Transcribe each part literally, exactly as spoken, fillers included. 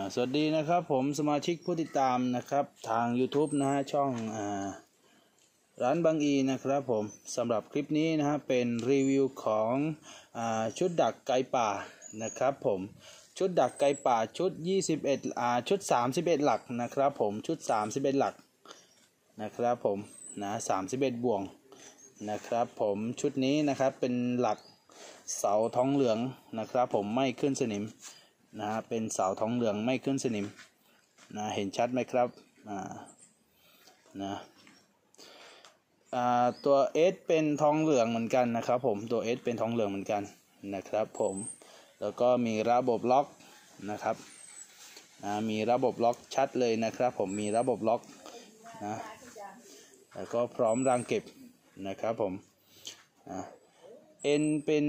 สวัสดีนะครับผมสมาชิกผู้ติดตามนะครับทาง YouTube นะฮะช่องอ่าร้านบางอีนะครับผมสำหรับคลิปนี้นะฮะเป็นรีวิวของอ่าชุดดักไก่ป่านะครับผมชุดดักไก่ป่าชุดยี่สิบเอ็ดอ่าชุดสามสิบเอ็ดหลักนะครับผมชุดสามสิบเอ็ดหลักนะครับผมนะสามสิบเอ็ดบ่วงนะครับผมชุดนี้นะครับเป็นหลักเสาทองเหลืองนะครับผมไม่ขึ้นสนิมนะเป็นเสาทองเหลืองไม่ขึ้นสนิมนะเห็นชัดไหมครับอ่านะอ่าตัว S เป็นทองเหลืองเหมือนกันนะครับผมตัว S เป็นทองเหลืองเหมือนกันนะครับผมแล้วก็มีระบบล็อกนะครับนะมีระบบล็อกชัดเลยนะครับผมมีระบบล็อกนะแล้วก็พร้อมรางเก็บนะครับผมนะ N เป็น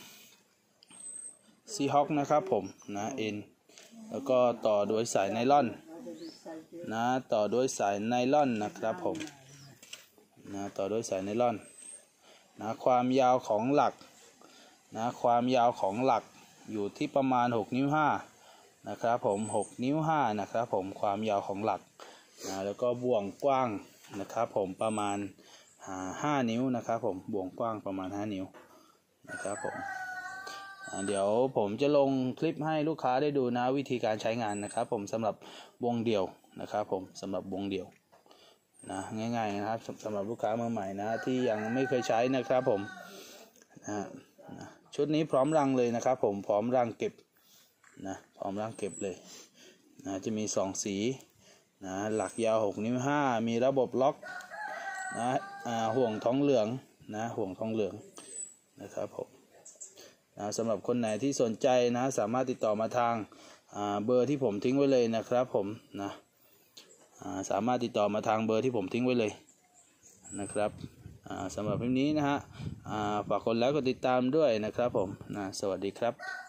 ซีฮอคนะครับผมนะ N แล้วก็ต่อด้วยสายไนล่อนนะต่อด้วยสายไนล่อนนะครับผมนะต่อด้วยสายไนล่อนนะความยาวของหลักนะความยาวของหลักอยู่ที่ประมาณหกนิ้วห้านะครับผมหกนิ้วห้านะครับผมความยาวของหลักนะแล้วก็บ่วงกว้างนะครับผมประมาณห้านิ้วนะครับผมบ่วงกว้างประมาณห้านิ้วนะครับผมเดี๋ยวผมจะลงคลิปให้ลูกค้าได้ดูนะวิธีการใช้งานนะครับผมสำหรับวงเดี่ยวนะครับผมสำหรับวงเดี่ยวนะง่ายๆนะครับสำหรับลูกค้ามือใหม่นะที่ยังไม่เคยใช้นะครับผมนะชุดนี้พร้อมรังเลยนะครับผมพร้อมรังเก็บนะพร้อมรังเก็บเลยนะจะมีสองสีนะหลักยาวหกนิ้วห้ามีระบบล็อกนะห่วงทองเหลืองนะห่วงทองเหลืองนะครับผมนะสำหรับคนไหนที่สนใจนะสามารถติดต่อมาทางเบอร์ที่ผมทิ้งไว้เลยนะครับผมนะสามารถติดต่อมาทางเบอร์ที่ผมทิ้งไว้เลยนะครับสำหรับคลิปนี้นะฮะฝากกดไลค์กดติดตามด้วยนะครับผมนะสวัสดีครับ